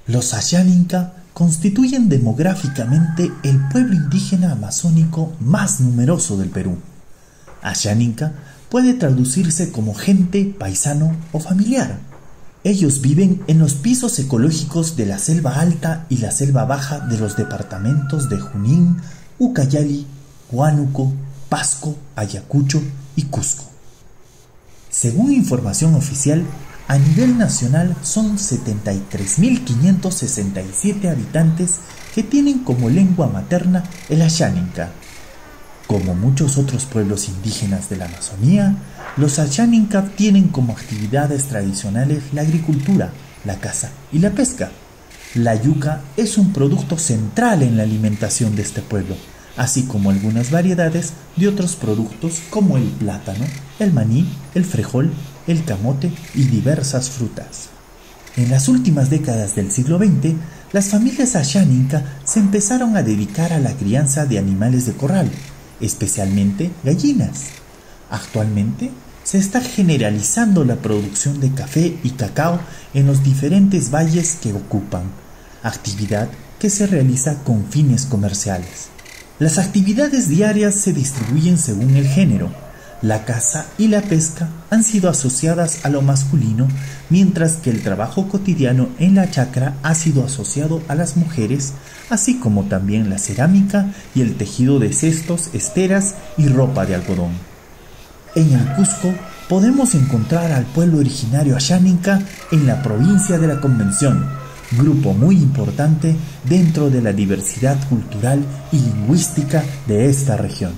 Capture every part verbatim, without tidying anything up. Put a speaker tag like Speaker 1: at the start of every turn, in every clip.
Speaker 1: Los Ashaninka constituyen demográficamente el pueblo indígena amazónico más numeroso del Perú. Ashaninka puede traducirse como gente, paisano o familiar. Ellos viven en los pisos ecológicos de la selva alta y la selva baja de los departamentos de Junín, Ucayali, Huánuco, Pasco, Ayacucho y Cusco. Según información oficial, a nivel nacional son setenta y tres mil quinientos sesenta y siete habitantes que tienen como lengua materna el Ashaninka. Como muchos otros pueblos indígenas de la Amazonía, los Ashaninka tienen como actividades tradicionales la agricultura, la caza y la pesca. La yuca es un producto central en la alimentación de este pueblo, así como algunas variedades de otros productos como el plátano, el maní, el frejol, el camote y diversas frutas. En las últimas décadas del siglo veinte, las familias Ashaninka se empezaron a dedicar a la crianza de animales de corral, especialmente gallinas. Actualmente se está generalizando la producción de café y cacao en los diferentes valles que ocupan, actividad que se realiza con fines comerciales. Las actividades diarias se distribuyen según el género. La caza y la pesca han sido asociadas a lo masculino, mientras que el trabajo cotidiano en la chacra ha sido asociado a las mujeres, así como también la cerámica y el tejido de cestos, esteras y ropa de algodón. En el Cusco podemos encontrar al pueblo originario Ashaninka en la provincia de la Convención, grupo muy importante dentro de la diversidad cultural y lingüística de esta región.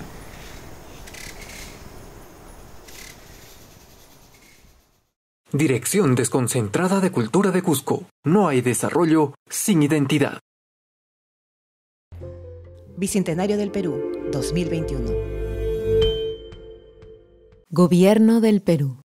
Speaker 2: Dirección Desconcentrada de Cultura de Cusco. No hay desarrollo sin identidad.
Speaker 3: Bicentenario del Perú, dos mil veintiuno.
Speaker 4: Gobierno del Perú.